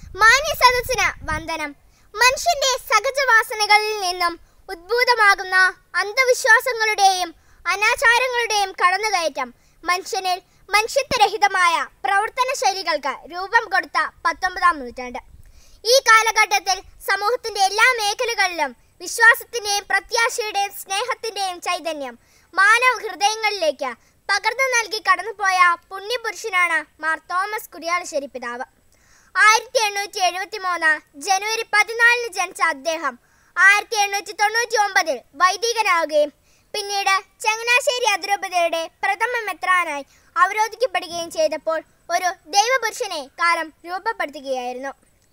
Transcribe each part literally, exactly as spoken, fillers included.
മാന്യ സദസ്സിന് വന്ദനം. മനുഷ്യന്റെ സഹജവാസനകളിൽ നിന്നും ഉദ്ഭൂതമാകുന്ന അന്ധവിശ്വാസങ്ങളുടെയും അനാചാരങ്ങളുടെയും കടന്നുകയറ്റം മനുഷ്യനിൽ മനുഷ്യത്വരഹിതമായ പ്രവർത്തന ശൈലികൾക്ക് രൂപം കൊടുത്ത പത്തൊമ്പതാം നൂറ്റാണ്ട്. ഈ കാലഘട്ടത്തിൽ സമൂഹത്തിന്റെ എല്ലാ മേഖലകളിലും വിശ്വാസത്തിന്റെയും പ്രത്യാശയുടെയും സ്നേഹത്തിന്റെയും ചൈതന്യം മാനവ ഹൃദയങ്ങളിലേക്ക് പകർന്നു നൽകി കടന്നുപോയ പുണ്യപുരുഷനാണ് മാർ തോമസ് കുരിയാലശ്ശേരി പിതാവ്. ആയിരത്തി എണ്ണൂറ്റി എഴുപത്തി മൂന്ന് ജനുവരി പതിനാലിന് ജനിച്ച അദ്ദേഹം ആയിരത്തി എണ്ണൂറ്റി തൊണ്ണൂറ്റി ഒമ്പതിൽ വൈദികനാവുകയും പിന്നീട് ചങ്ങനാശ്ശേരി അതിരൂപതയുടെ പ്രഥമ മെത്രാനായി അവരോധിക്കപ്പെടുകയും ചെയ്തപ്പോൾ ഒരു ദൈവപുരുഷനെ കാലം രൂപപ്പെടുത്തുകയായിരുന്നു.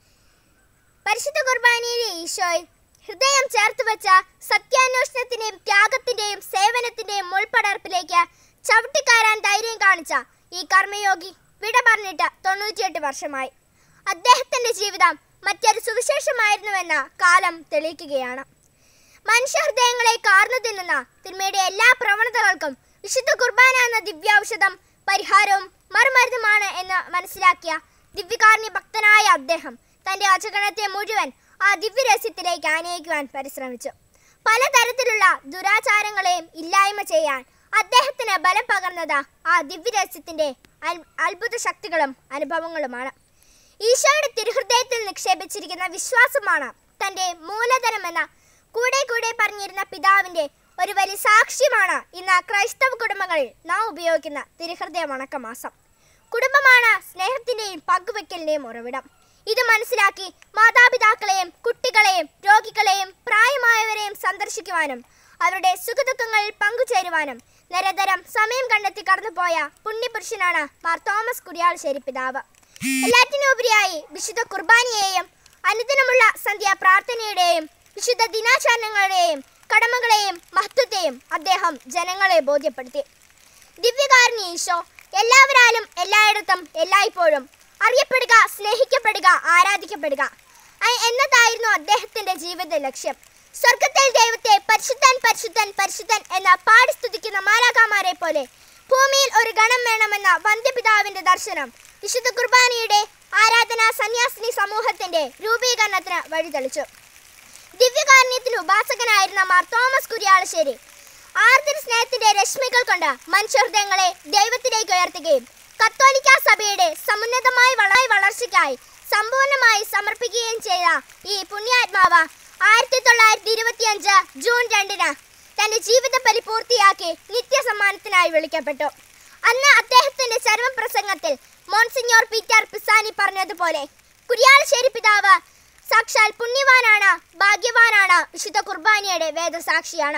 പരിശുദ്ധ കുർബാനയിലെ ഈശോയിൽ ഹൃദയം ചേർത്ത് വെച്ച സത്യാന്വേഷണത്തിന്റെയും ത്യാഗത്തിന്റെയും സേവനത്തിന്റെയും മുൾപടർപ്പിലേക്ക് ചവിട്ടിക്കയറാൻ ധൈര്യം കാണിച്ച ഈ കർമ്മയോഗി വിട പറഞ്ഞിട്ട് തൊണ്ണൂറ്റിയെട്ട് വർഷമായി. അദ്ദേഹത്തിന്റെ ജീവിതം മറ്റൊരു സുവിശേഷമായിരുന്നുവെന്ന കാലം തെളിയിക്കുകയാണ്. മനുഷ്യഹൃദയങ്ങളെ കാർന്നു തിന്നുന്ന തിന്മയുടെ എല്ലാ പ്രവണതകൾക്കും വിശുദ്ധ കുർബാന എന്ന ദിവ്യൌഷധം പരിഹാരവും മറുമരുന്നുമാണ് എന്ന് മനസ്സിലാക്കിയ ദിവ്യകാരുണ്യ ഭക്തനായ അദ്ദേഹം തന്റെ അചകണത്തെ മുഴുവൻ ആ ദിവ്യരഹസ്യത്തിലേക്ക് ആനയിക്കുവാൻ പരിശ്രമിച്ചു. പലതരത്തിലുള്ള ദുരാചാരങ്ങളെയും ഇല്ലായ്മ ചെയ്യാൻ അദ്ദേഹത്തിന് ബലം പകർന്നത് ആ ദിവ്യരഹസ്യത്തിന്റെ അത്ഭുത ശക്തികളും അനുഭവങ്ങളുമാണ്. ഈശോയുടെ തിരുഹൃദയത്തിൽ നിക്ഷേപിച്ചിരിക്കുന്ന വിശ്വാസമാണ് തന്റെ മൂലധനമെന്ന കൂടെ കൂടെ പറഞ്ഞിരുന്ന പിതാവിന്റെ ഒരു വലിയ സാക്ഷ്യമാണ് ഇന്ന് ക്രൈസ്തവ കുടുംബങ്ങളിൽ നാം ഉപയോഗിക്കുന്ന തിരുഹൃദയ വണക്കമാസം. കുടുംബമാണ് സ്നേഹത്തിന്റെയും പങ്കുവെക്കലിന്റെയും ഉറവിടം. ഇത് മനസ്സിലാക്കി മാതാപിതാക്കളെയും കുട്ടികളെയും രോഗികളെയും പ്രായമായവരെയും സന്ദർശിക്കുവാനും അവരുടെ സുഖദുഃഖങ്ങളിൽ പങ്കുചേരുവാനും നിരന്തരം സമയം കണ്ടെത്തി കടന്നുപോയ പുണ്യപുരുഷനാണ് മാർ തോമസ് കുരിയാലശ്ശേരി പിതാവ്. എല്ലാറ്റിനുപരിയായി വിശുദ്ധ കുർബാനയെയും അനുദിനമുള്ള സന്ധ്യാ പ്രാർത്ഥനയുടെയും വിശുദ്ധ ദിനാചരണങ്ങളുടെയും കടമകളെയും മഹത്വത്തെയും അദ്ദേഹം ജനങ്ങളെ ബോധ്യപ്പെടുത്തി. ദിവ്യകാരുണ്യ ഈശോ എല്ലാവരാലും എല്ലായിടത്തും എല്ലായ്പ്പോഴും അറിയപ്പെടുക, സ്നേഹിക്കപ്പെടുക, ആരാധിക്കപ്പെടുക എന്നതായിരുന്നു അദ്ദേഹത്തിന്റെ ജീവിത ലക്ഷ്യം. സ്വർഗത്തിൽ ദൈവത്തെ പരിശുദ്ധൻ പരിശുദ്ധൻ പരിശുദ്ധൻ എന്ന പാടി സ്തുതിക്കുന്ന മാലാഖമാരെ പോലെ ഭൂമിയിൽ ഒരു ഗണം വേണമെന്ന വന്ധ്യപിതാവിന്റെ ദർശനം വിശുദ്ധ കുർബാനയുടെ ആരാധനാ സന്യാസിനി സമൂഹത്തിന്റെ രൂപീകരണത്തിന് വഴിതെളിച്ചു. ദിവ്യകാരുണ്യത്തിന് ഉപാസകനായിരുന്ന മാർ തോമസ് കുരിയാലശ്ശേരി ആർദ്ര സ്നേഹത്തിന്റെ രശ്മികൾ കൊണ്ട് മനുഷ്യഹൃദയങ്ങളെ ദൈവത്തിലേക്ക് ഉയർത്തുകയും കത്തോലിക്ക സഭയുടെ സമുന്നതമായ വളർച്ചയ്ക്കായി സമ്പൂർണമായി സമർപ്പിക്കുകയും ചെയ്ത ഈ പുണ്യാത്മാവ് ആയിരത്തി തൊള്ളായിരത്തി ഇരുപത്തി അഞ്ച് ജൂൺ രണ്ടിന് തന്റെ ജീവിത പരിപൂർത്തിയാക്കി നിത്യസമ്മാനത്തിനായി വിളിക്കപ്പെട്ടു. അന്ന് അദ്ദേഹത്തിന്റെ ചരമപ്രസംഗത്തിൽ മോൺസിഞ്ഞോർ പീറ്റർ പിസാനി പറഞ്ഞതുപോലെ കുരിയാലശ്ശേരി പിതാവ് സാക്ഷാൽ പുണ്യവാനാണ്, ഭാഗ്യവാനാണ്, വിശുദ്ധ കുർബാനയുടെ വേദസാക്ഷിയാണ്.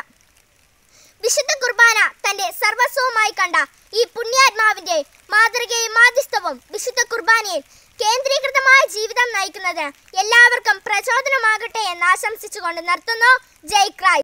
വിശുദ്ധ കുർബാന തന്റെ സർവസ്വമായി കണ്ട ഈ പുണ്യാത്മാവിന്റെ മാതൃകയും മാധ്യസ്ഥവും വിശുദ്ധ കുർബാനയിൽ കേന്ദ്രീകൃതമായ ജീവിതം നയിക്കുന്നത് എല്ലാവർക്കും പ്രചോദനമാകട്ടെ എന്ന് ആശംസിച്ചുകൊണ്ട് നിർത്തുന്നു. ജയ് ക്രൈസ്റ്റ്.